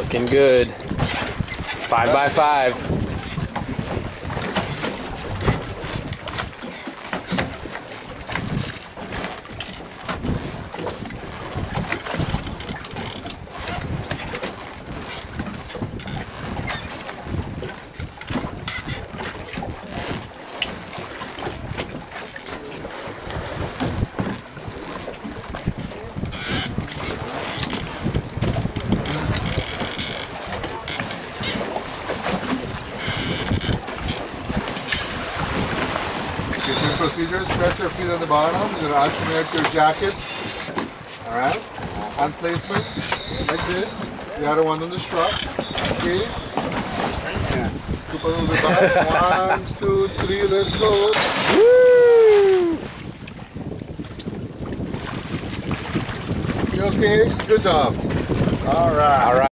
Looking good. 5 by 5. Procedures, press your feet on the bottom. You're going to alternate your jacket. Alright? Hand placement, like this. The other one on the strap. Okay? Scoop over the back. 1, 2, 3, let's go. Woo! You okay? Good job. Alright.